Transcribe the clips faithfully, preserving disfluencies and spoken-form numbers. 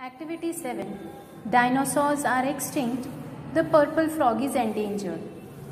Activity seven. Dinosaurs are extinct. The purple frog is endangered.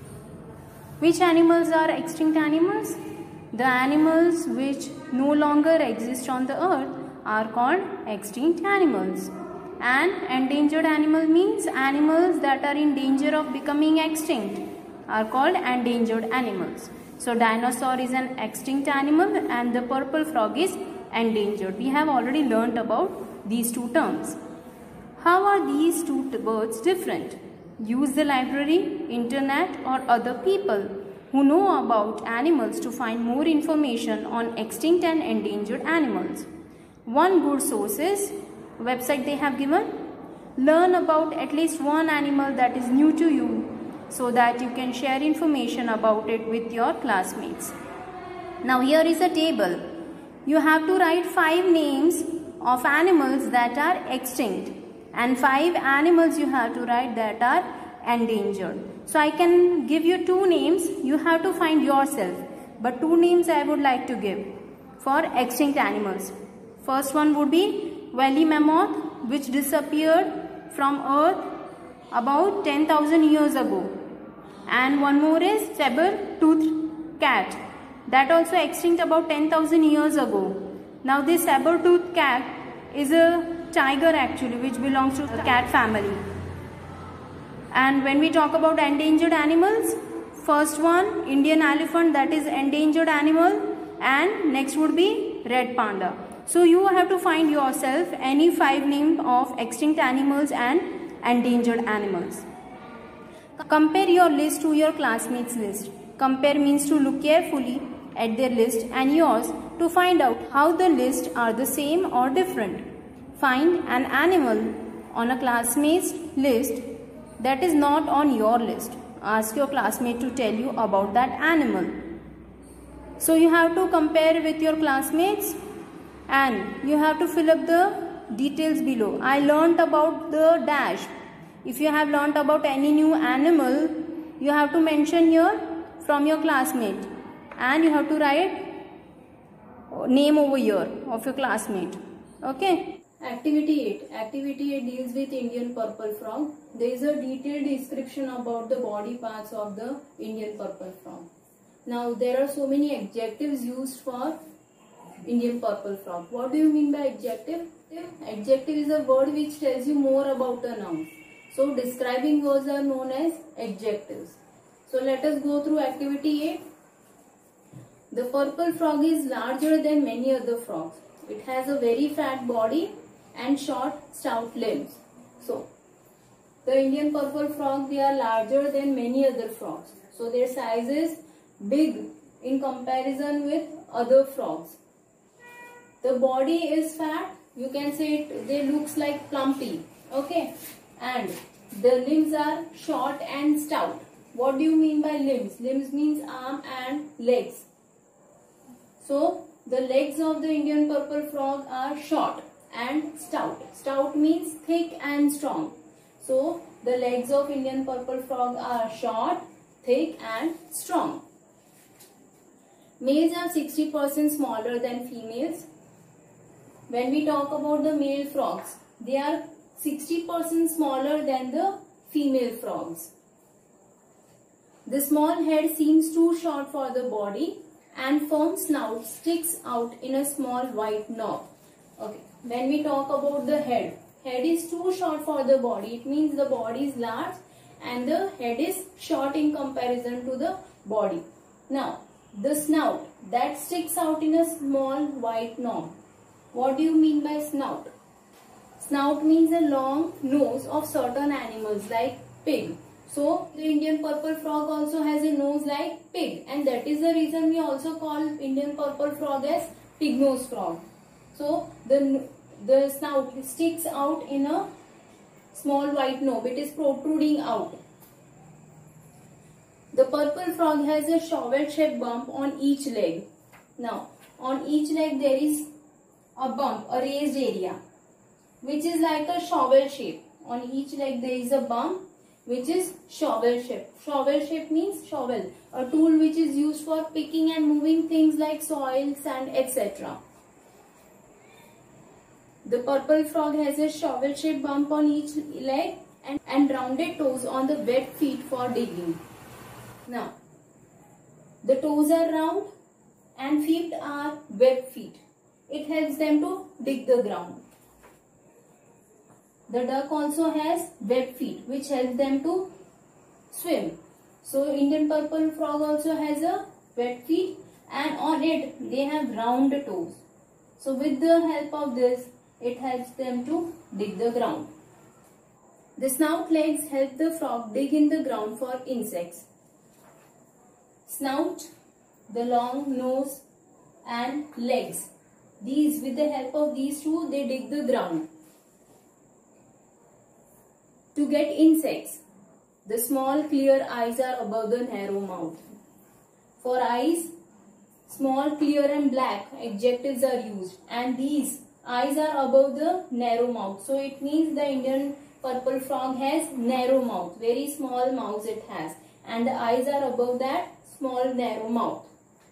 Which animals are extinct animals? The animals which no longer exist on the earth are called extinct animals. And endangered animal means animals that are in danger of becoming extinct are called endangered animals. So dinosaur is an extinct animal and the purple frog is endangered. We have already learnt about these two terms. How are these two words different? Use the library, internet or other people who know about animals to find more information on extinct and endangered animals. One good source is website they have given. Learn about at least one animal that is new to you so that you can share information about it with your classmates. Now here is a table. You have to write five names of animals that are extinct and five animals you have to write that are endangered. So I can give you two names, you have to find yourself, but two names I would like to give for extinct animals. First one would be woolly mammoth, which disappeared from earth about ten thousand years ago, and one more is saber-toothed cat, that also extinct about ten thousand years ago. Now this saber-toothed cat is a tiger actually which belongs to the cat family. And when we talk about endangered animals, first one Indian elephant, that is endangered animal, and next would be red panda. So you have to find yourself any five names of extinct animals and endangered animals. Compare your list to your classmates' list. Compare means to look carefully at their list and yours to find out how the lists are the same or different. Find an animal on a classmate's list that is not on your list. Ask your classmate to tell you about that animal. So you have to compare with your classmates and you have to fill up the details below. I learnt about the dash. If you have learnt about any new animal, you have to mention here from your classmate and you have to write name over here of your classmate. Okay. Activity eight. Activity eight deals with Indian purple frog. There is a detailed description about the body parts of the Indian purple frog. Now there are so many adjectives used for Indian purple frog. What do you mean by adjective? Adjective is a word which tells you more about a noun. So describing words are known as adjectives. So let us go through activity eight. The purple frog is larger than many other frogs. It has a very fat body and short, stout limbs. So, the Indian purple frog, they are larger than many other frogs. So, their size is big in comparison with other frogs. The body is fat. You can say it, they looks like plumpy. Okay. And the limbs are short and stout. What do you mean by limbs? Limbs means arm and legs. So, the legs of the Indian purple frog are short and stout. Stout means thick and strong. So, the legs of Indian purple frog are short, thick and strong. Males are sixty percent smaller than females. When we talk about the male frogs, they are sixty percent smaller than the female frogs. The small head seems too short for the body and firm snout sticks out in a small white knob. Okay. When we talk about the head, head is too short for the body. It means the body is large and the head is short in comparison to the body. Now, the snout that sticks out in a small white knob. What do you mean by snout? Snout means a long nose of certain animals like pig. So, the Indian purple frog also has a nose like pig, and that is the reason we also call Indian purple frog as pig nose frog. So, the, the snout sticks out in a small white knob. It is protruding out. The purple frog has a shovel-shaped bump on each leg. Now, on each leg there is a bump, a raised area, which is like a shovel shape. On each leg there is a bump which is shovel shape. Shovel shape means shovel, a tool which is used for picking and moving things like soil, sand, et cetera. The purple frog has a shovel-shaped bump on each leg and, and rounded toes on the wet feet for digging. Now, the toes are round and feet are web feet. It helps them to dig the ground. The duck also has web feet which helps them to swim. So, Indian purple frog also has a web feet and on it they have round toes. So, with the help of this, it helps them to dig the ground. The snout legs help the frog dig in the ground for insects. Snout, the long nose and legs. These, with the help of these two, they dig the ground. To get insects, the small clear eyes are above the narrow mouth. For eyes, small clear and black adjectives are used, and these eyes are above the narrow mouth. So it means the Indian purple frog has narrow mouth, very small mouth it has, and the eyes are above that small narrow mouth.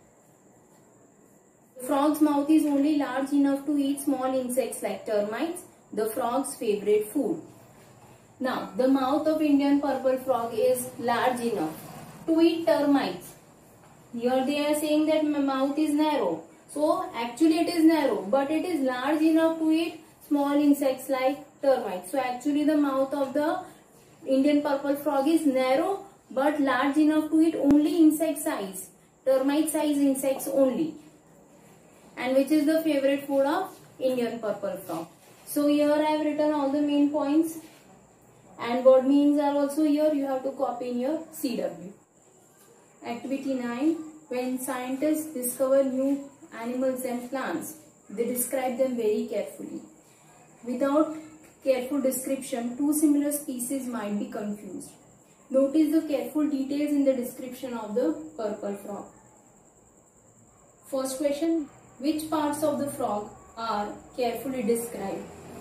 The frog's mouth is only large enough to eat small insects like termites, the frog's favorite food. Now, the mouth of Indian purple frog is large enough to eat termites. Here they are saying that my mouth is narrow. So, actually it is narrow, but it is large enough to eat small insects like termites. So, actually the mouth of the Indian purple frog is narrow, but large enough to eat only insect size, termite size insects only. And which is the favorite food of Indian purple frog. So, here I have written all the main points. And word meanings are also here. You have to copy in your C W. Activity nine. When scientists discover new animals and plants, they describe them very carefully. Without careful description, two similar species might be confused. Notice the careful details in the description of the purple frog. First question. Which parts of the frog are carefully described?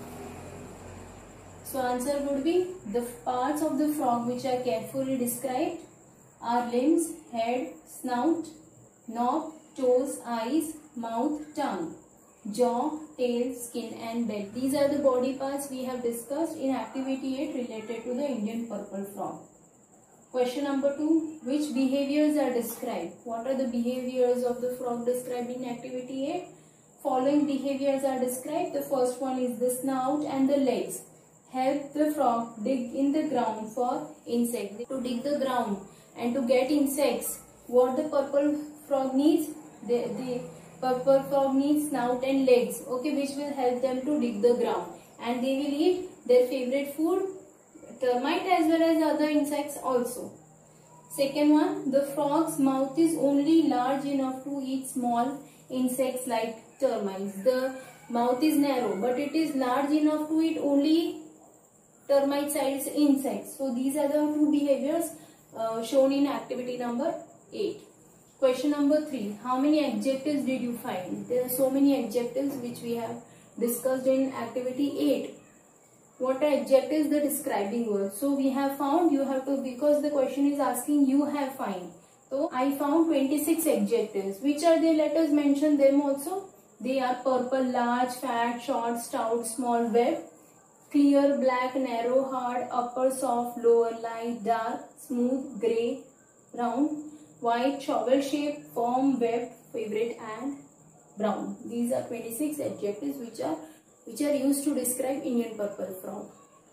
So answer would be the parts of the frog which are carefully described are limbs, head, snout, knob, toes, eyes, mouth, tongue, jaw, tail, skin and belt. These are the body parts we have discussed in activity eight related to the Indian purple frog. Question number two. Which behaviors are described? What are the behaviors of the frog described in activity eight? Following behaviors are described. The first one is the snout and the legs help the frog dig in the ground for insects. To dig the ground and to get insects, what the purple frog needs? The, the purple frog needs snout and legs, okay, which will help them to dig the ground. And they will eat their favorite food, termite as well as other insects also. Second one, the frog's mouth is only large enough to eat small insects like termites. The mouth is narrow, but it is large enough to eat only termite sized insects. So these are the two behaviors uh, shown in activity number eight. Question number three. How many adjectives did you find? There are so many adjectives which we have discussed in activity eight. What are adjectives? The describing words. So we have found, you have to, because the question is asking you have find. So I found twenty-six adjectives. Which are they? Let us mention them also. They are purple, large, fat, short, stout, small, web, clear, black, narrow, hard, upper, soft, lower, light, dark, smooth, grey, round, white, shovel shape, firm, webbed, favorite and brown. These are twenty-six adjectives which are which are used to describe Indian purple frog.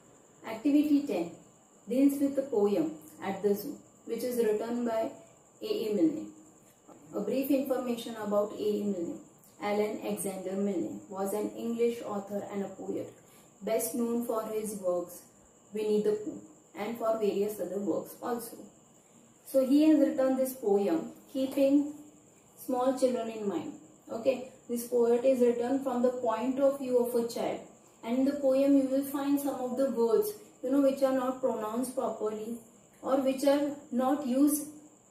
Activity ten deals with the poem At the Zoo, which is written by A E Milne. A brief information about A E Milne. Allan Alexander Milne was an English author and a poet, best known for his works Winnie the Pooh and for various other works also. So he has written this poem keeping small children in mind. Okay, this poet is written from the point of view of a child, and in the poem you will find some of the words, you know, which are not pronounced properly or which are not used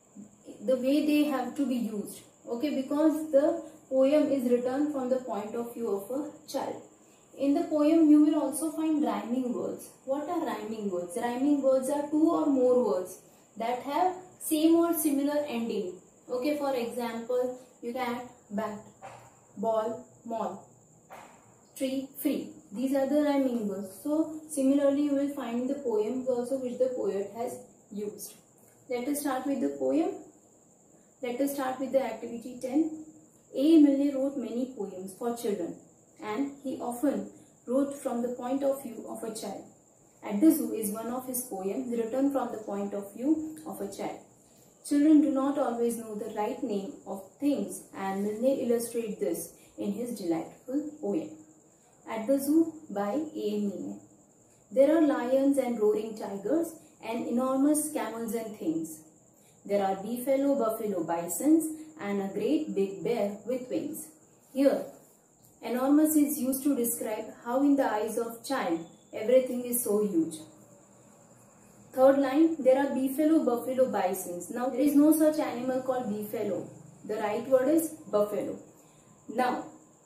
the way they have to be used. Okay, because the poem is written from the point of view of a child. In the poem you will also find rhyming words. What are rhyming words? Rhyming words are two or more words that have same or similar ending. Okay, for example, you can add bat, ball, mall, tree, free. These are the rhyming words. So similarly you will find the poems also which the poet has used. Let us start with the poem. Let us start with the activity ten. A. Milne wrote many poems for children, and he often wrote from the point of view of a child. At the Zoo is one of his poems written from the point of view of a child. Children do not always know the right name of things, and Milne illustrates this in his delightful poem. At the Zoo by A. Milne. There are lions and roaring tigers and enormous camels and things. There are beefalo, buffalo, bisons and a great big bear with wings. Here, enormous is used to describe how in the eyes of child everything is so huge. Third line, there are beefalo, buffalo, bisons. Now, there is no such animal called beefalo. The right word is buffalo. Now,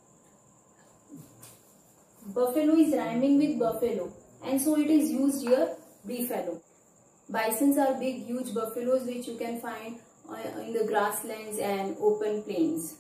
buffalo is rhyming with buffalo, and so it is used here beefalo. Bisons are big, huge buffaloes which you can find in the grasslands and open plains.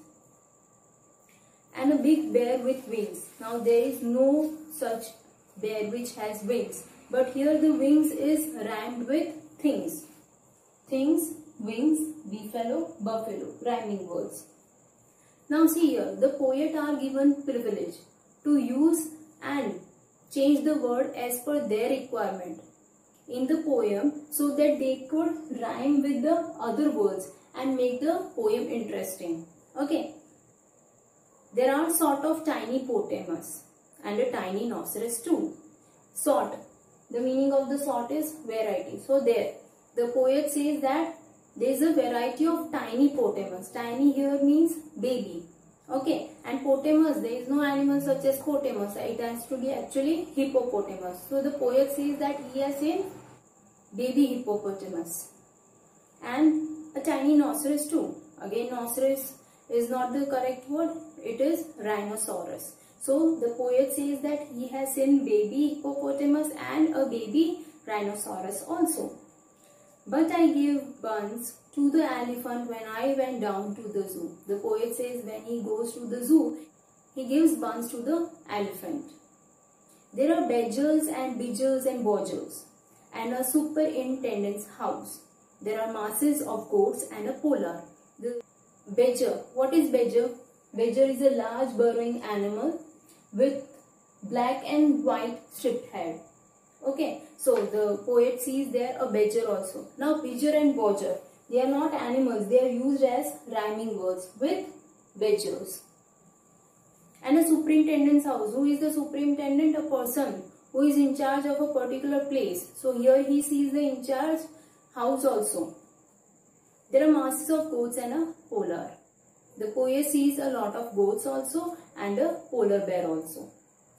And a big bear with wings. Now, there is no such bear which has wings, but here the wings is rhymed with things. Things, wings, beefalo, buffalo, rhyming words. Now see here, the poet are given privilege to use and change the word as per their requirement in the poem so that they could rhyme with the other words and make the poem interesting. Okay. There are sort of tiny hippopotamus and a tiny rhinoceros too. Sort. The meaning of the sort is variety. So there, the poet says that there is a variety of tiny hippopotamus. Tiny here means baby. Okay. And hippopotamus, there is no animal such as hippopotamus. It has to be actually hippopotamus. So the poet says that he has seen baby hippopotamus. And a tiny rhinoceros too. Again, rhinoceros is not the correct word. It is rhinoceros. So the poet says that he has seen baby hippopotamus and a baby rhinoceros also. But I gave buns to the elephant when I went down to the zoo. The poet says when he goes to the zoo, he gives buns to the elephant. There are badgers and bidgers and bodgers and a superintendent's house. There are masses of goats and a polar. The badger. What is badger? Badger is a large burrowing animal with black and white striped head. Okay, so the poet sees there a badger also. Now, bidger and bodger, they are not animals. They are used as rhyming words with badgers. And a superintendent's house. Who is the superintendent? A person who is in charge of a particular place. So here he sees the in charge house also. There are masses of goats and a polar. The poet sees a lot of goats also and a polar bear also.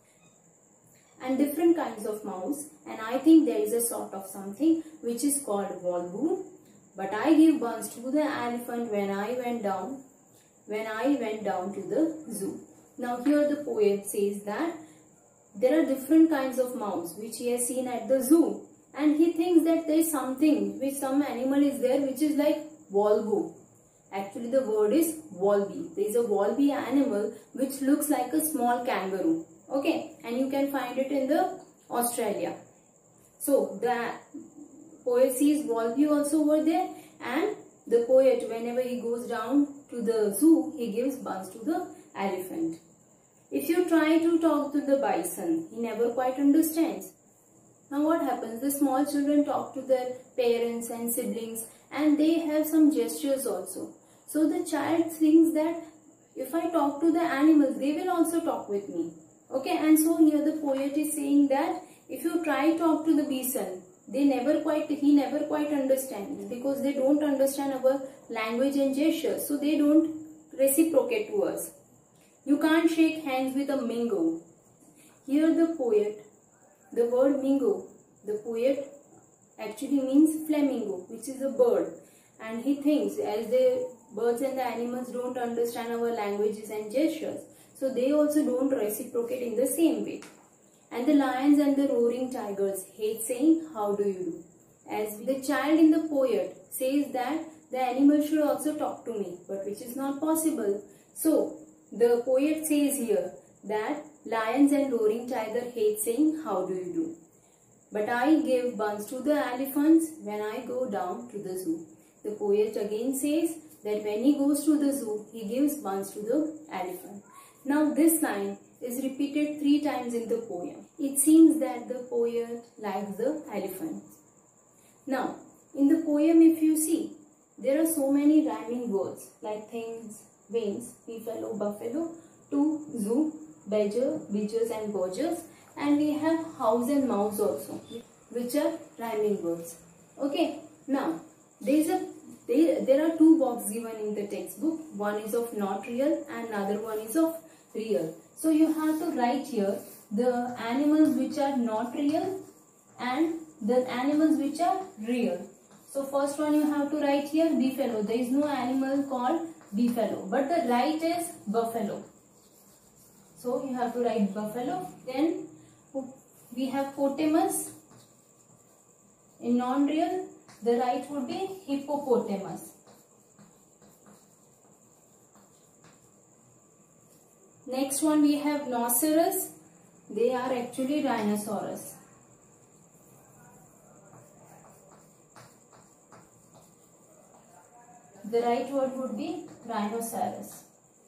And different kinds of mouse, and I think there is a sort of something which is called walrus. But I give buns to the elephant when I went down, when I went down to the zoo. Now here the poet says that there are different kinds of mouse which he has seen at the zoo, and he thinks that there is something which some animal is there which is like walrus. Actually the word is wallaby. There is a wallaby animal which looks like a small kangaroo. Okay, and you can find it in the Australia. So the poet sees wallaby also over there, and the poet, whenever he goes down to the zoo, he gives buns to the elephant. If you try to talk to the bison, he never quite understands. Now what happens? The small children talk to their parents and siblings, and they have some gestures also. So the child thinks that if I talk to the animals, they will also talk with me. Okay, and so here the poet is saying that if you try to talk to the bison, they never quite, he never quite understands, because they don't understand our language and gestures. So they don't reciprocate to us. You can't shake hands with a mingo. Here the poet, the word mingo, the poet actually means flamingo, which is a bird. And he thinks as the birds and the animals don't understand our languages and gestures, so they also don't reciprocate in the same way. And the lions and the roaring tigers hate saying, how do you do? As the child in the poet says that the animal should also talk to me, but which is not possible. So the poet says here that lions and roaring tiger hate saying how do you do. But I give buns to the elephants when I go down to the zoo. The poet again says that when he goes to the zoo, he gives buns to the elephant. Now this line is repeated three times in the poem. It seems that the poet likes the elephant. Now, in the poem if you see, there are so many rhyming words like things, veins, beefalo, buffalo, to, zoo, badger, beaches and gorges, and we have house and mouse also, which are rhyming words. Okay, now there is a there, there are two boxes given in the textbook. One is of not real and another one is of real. So you have to write here the animals which are not real and the animals which are real. So first one you have to write here beefalo. There is no animal called beefalo, but the right is buffalo. So you have to write buffalo. Then we have hippopotamus. In non-real, the right would be hippopotamus. Next one we have rhinoceros. They are actually rhinoceros. The right word would be rhinoceros.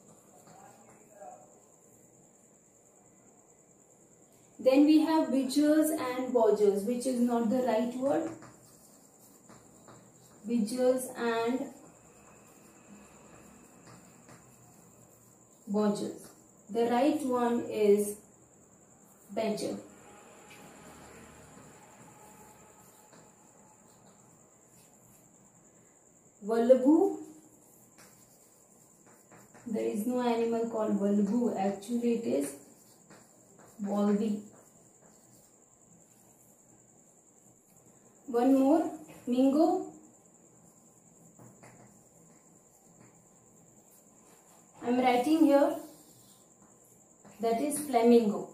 Then we have witches and bodgers, which is not the right word. Witches and bodgers. The right one is badger. Wallaby. There is no animal called wallaby. Actually, it is wallaby. One more, mingo. I am writing here, that is flamingo.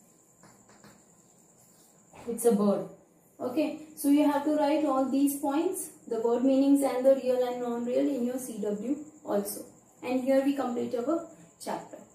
It's a bird. Okay, so you have to write all these points, the word meanings and the real and non-real in your C W also. And here we complete our chapter.